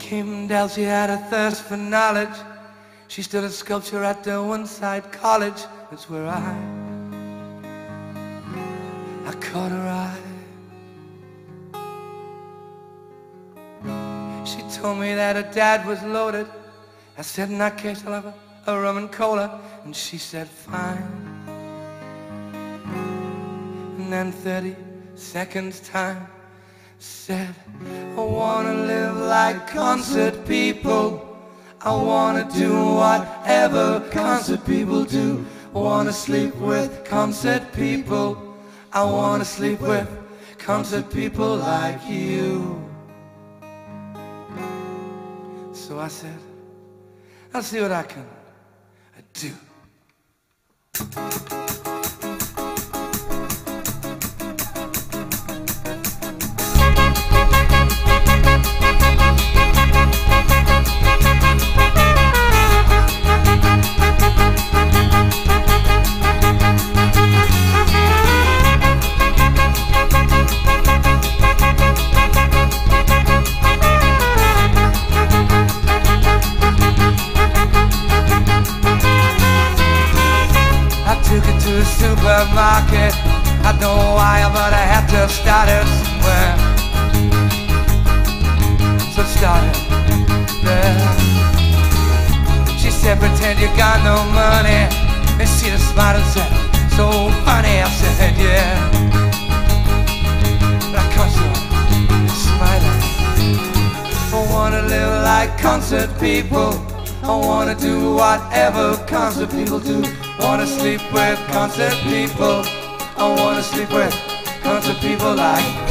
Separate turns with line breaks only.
came from Dell, she had a thirst for knowledge. She studied sculpture at the Consett College. That's where I caught her eye. She told me that her dad was loaded. I said, in that case, I'll have a rum and cola. And she said, fine. And then 30 seconds time said, I wanna live like Consett people. I wanna do whatever Consett people do. I wanna sleep with Consett people. I wanna sleep with Consett people like you. So I said, I'll see what I can do. To the supermarket, I don't know why, but I had to start it somewhere. So it started there. She said, pretend you got no money. And she just smiled and said, so funny. I said, yeah. But I caught you smiling. I wanna live like Consett people. I wanna do whatever Consett people do. Wanna sleep with Consett people. I wanna sleep with Consett people like